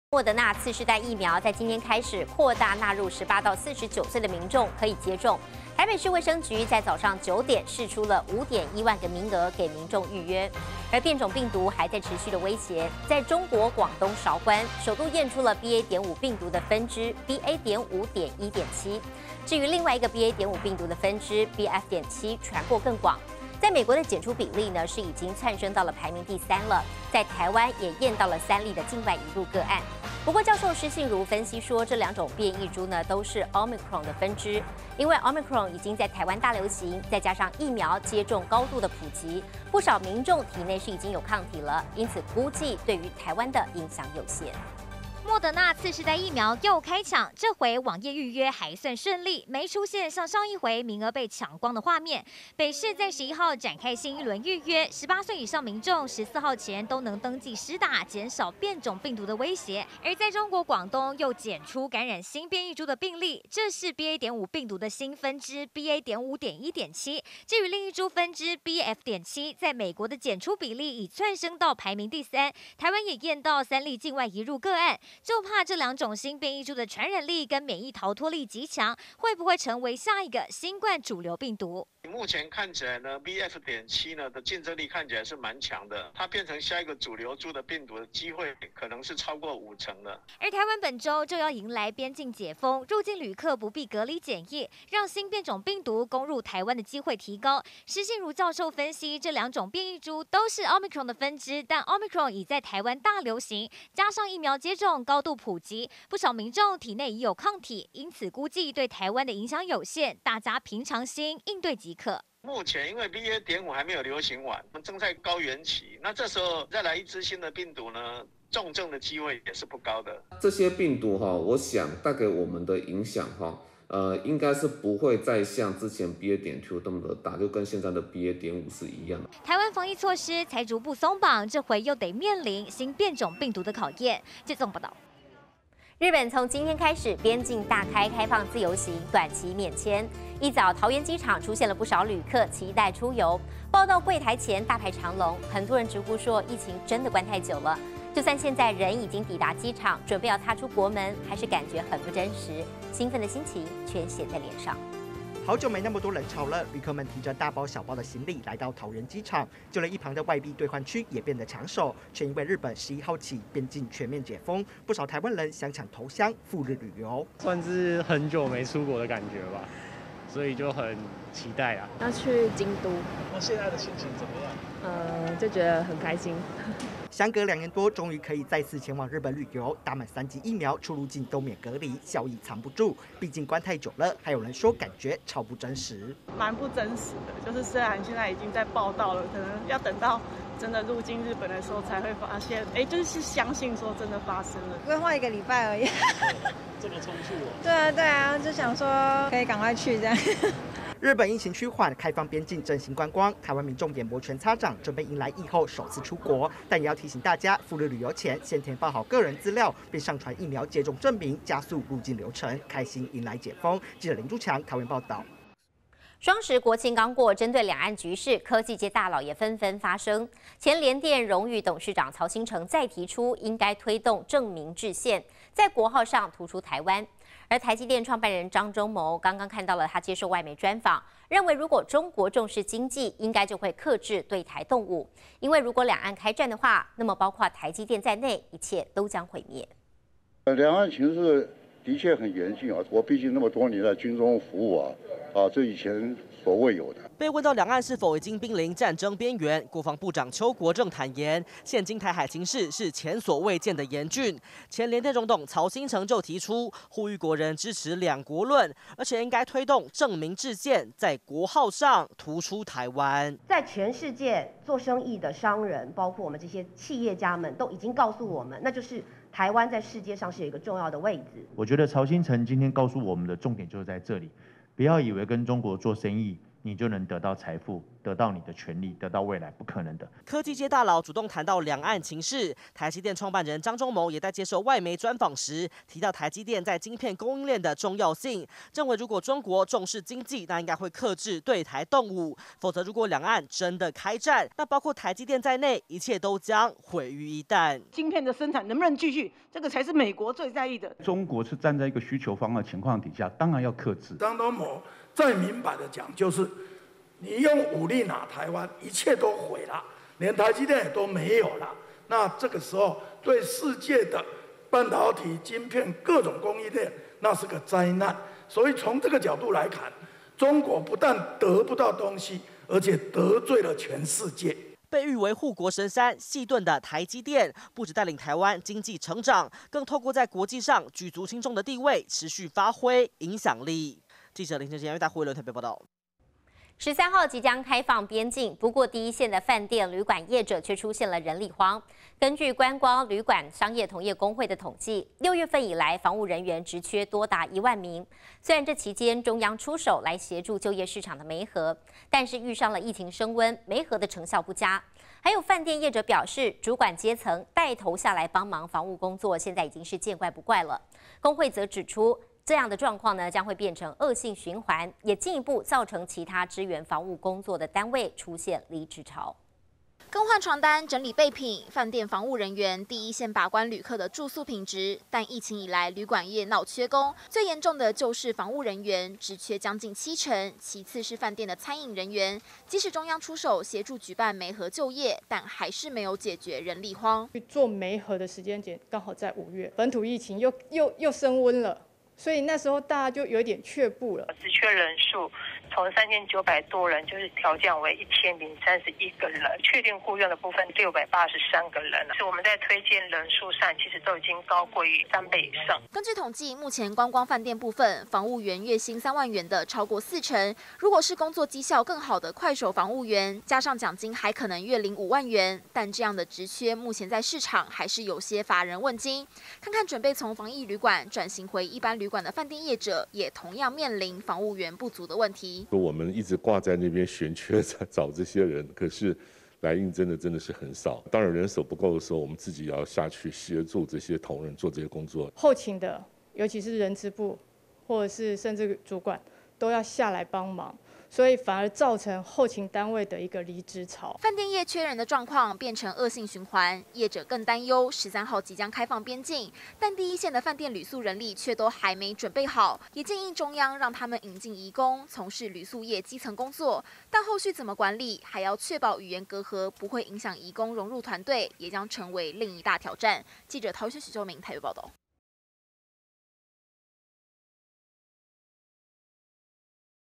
莫德纳次世代疫苗在今天开始扩大纳入18到49岁的民众可以接种。台北市卫生局在早上9点释出了5.1万个名额给民众预约。而变种病毒还在持续的威胁，在中国广东韶关首度验出了 BA.5 病毒的分支 BA.5.1.7。至于另外一个 BA.5 病毒的分支 BF.7 传播更广。 在美国的检出比例呢是已经窜升到了排名第3了，在台湾也验到了3例的境外移入个案。不过，教授施信如分析说，这2种变异株呢都是 Omicron 的分支，因为 Omicron 已经在台湾大流行，再加上疫苗接种高度的普及，不少民众体内是已经有抗体了，因此估计对于台湾的影响有限。 莫德纳次世代疫苗又开抢，这回网页预约还算顺利，没出现像上一回名额被抢光的画面。北市在11号展开新一轮预约，18岁以上民众14号前都能登记施打，减少变种病毒的威胁。而在中国广东又检出感染新变异株的病例，这是 BA.5 病毒的新分支 BA.5.1.7。至于另一株分支 BF.7， 在美国的检出比例已窜升到排名第3，台湾也验到3例境外移入个案。 就怕这2种新变异株的传染力跟免疫逃脱力极强，会不会成为下一个新冠主流病毒？ 目前看起来呢 ，BF.7 呢的竞争力看起来是蛮强的，它变成下一个主流株的病毒的机会可能是超过50%的。 而台湾本周就要迎来边境解封，入境旅客不必隔离检疫，让新变种病毒攻入台湾的机会提高。施信如教授分析，这2种变异株都是 Omicron 的分支，但 Omicron 已在台湾大流行，加上疫苗接种高度普及，不少民众体内已有抗体，因此估计对台湾的影响有限，大家平常心应对即可。 目前因为 BA.5 还没有流行完，正在高原期，那这时候再来一支新的病毒呢，重症的机会也是不高的。 这些病毒我想带给我们的影响应该是不会再像之前 BA.2 那么的大，就跟现在的 BA.5 是一样的。 台湾防疫措施才逐步松绑，这回又得面临新变种病毒的考验。这综报道。 日本从今天开始边境大开，开放自由行，短期免签。一早，桃园机场出现了不少旅客期待出游，报到柜台前大排长龙，很多人直呼说疫情真的关太久了。就算现在人已经抵达机场，准备要踏出国门，还是感觉很不真实，兴奋的心情全写在脸上。 好久没那么多人潮了，旅客们提着大包小包的行李来到桃园机场，就连一旁的外币兑换区也变得抢手。全因为日本11号起边境全面解封，不少台湾人想抢头香赴日旅游， 算是很久没出国的感觉吧，所以就很期待啊。 要去京都， 那现在的心情怎么样？ 就觉得很开心。 相隔2年多，终于可以再次前往日本旅游。打满3剂疫苗，出入境都免隔离，笑意藏不住。毕竟关太久了，还有人说感觉超不真实， 蛮不真实的。就是虽然现在已经在报道了，可能要等到真的入境日本的时候才会发现，就是相信说真的发生了。 规划1个礼拜而已。 这么匆促哦？ 对啊，就想说可以赶快去这样。 日本疫情趋缓，开放边境振兴观光，台湾民众也摩拳擦掌，准备迎来疫后首次出国。但也要提醒大家，赴日旅游前先填报好个人资料，并上传疫苗接种证明，加速入境流程，开心迎来解封。记者林柱强台湾报道。 双十国庆刚过，针对两岸局势，科技界大佬也纷纷发声。前联电荣誉董事长曹兴诚再提出，应该推动正名制宪，在国号上突出台湾。而台积电创办人张忠谋刚刚看到了他接受外媒专访，认为如果中国重视经济，应该就会克制对台动武，因为如果两岸开战的话，那么包括台积电在内，一切都将毁灭。 两岸情势的确很严峻啊！我毕竟那么多年在军中服务这以前所未有的。 被问到两岸是否已经濒临战争边缘，国防部长邱国正坦言，现今台海情势是前所未见的严峻。前联电总统曹兴诚就提出，呼吁国人支持两国论，而且应该推动正名制宪，在国号上突出台湾。 在全世界做生意的商人，包括我们这些企业家们，都已经告诉我们，那就是台湾在世界上是有一个重要的位置。 我觉得曹兴诚今天告诉我们的重点就是在这里。不要以为跟中国做生意，你就能得到财富。 得到你的权利，得到未来，不可能的。 科技界大佬主动谈到两岸情势，台积电创办人张忠谋也在接受外媒专访时提到台积电在晶片供应链的重要性，认为如果中国重视经济，那应该会克制对台动武，否则如果两岸真的开战，那包括台积电在内，一切都将毁于一旦。 晶片的生产能不能继续，这个才是美国最在意的。 中国是站在一个需求方的情况底下，当然要克制。 张忠谋再明白的讲，就是你用武力拿台湾，一切都毁了，连台积电也都没有了。那这个时候，对世界的半导体、晶片各种供应链，那是个灾难。所以从这个角度来看，中国不但得不到东西，而且得罪了全世界。 被誉为护国神山、细盾的台积电，不只带领台湾经济成长，更透过在国际上举足轻重的地位，持续发挥影响力。记者林晨贤在回伦台北报道。 13号即将开放边境，不过第一线的饭店、旅馆业者却出现了人力荒。根据观光旅馆商业同业工会的统计，6月份以来，防务人员职缺多达1万名。虽然这期间中央出手来协助就业市场的媒合，但是遇上了疫情升温，媒合的成效不佳。还有饭店业者表示，主管阶层带头下来帮忙防务工作，现在已经是见怪不怪了。工会则指出，这样的状况呢，将会变成恶性循环，也进一步造成其他支援防务工作的单位出现离职潮。 更换床单、整理备品，饭店防务人员第一线把关旅客的住宿品质。但疫情以来，旅馆业闹缺工，最严重的就是防务人员，职缺将近70%。其次是饭店的餐饮人员，即使中央出手协助举办媒合就业，但还是没有解决人力荒。 做媒合的时间点刚好在5月，本土疫情又升温了。所以那时候大家就有点却步了。 职缺人数从3900多人，就是调降为1031个人，确定雇用的部分683个人了。是我们在推荐人数上，其实都已经高过于3倍以上。 根据统计，目前观光饭店部分，防务员月薪3万元的超过40%。如果是工作绩效更好的快手防务员，加上奖金还可能月领5万元。但这样的职缺，目前在市场还是有些乏人问津。看看准备从防疫旅馆转型回一般旅馆的饭店业者，也同样面临防务员不足的问题。 我们一直挂在那边悬缺在找这些人，可是来应征的真的是很少。当然人手不够的时候，我们自己也要下去协助这些同仁做这些工作。 后勤的，尤其是人资部，或者是甚至主管，都要下来帮忙。所以反而造成后勤单位的一个离职潮。 饭店业缺人的状况变成恶性循环，业者更担忧13号即将开放边境，但第一线的饭店旅宿人力却都还没准备好，也建议中央让他们引进移工，从事旅宿业基层工作。但后续怎么管理，还要确保语言隔阂不会影响移工融入团队，也将成为另一大挑战。记者陶轩、许周明台北报道。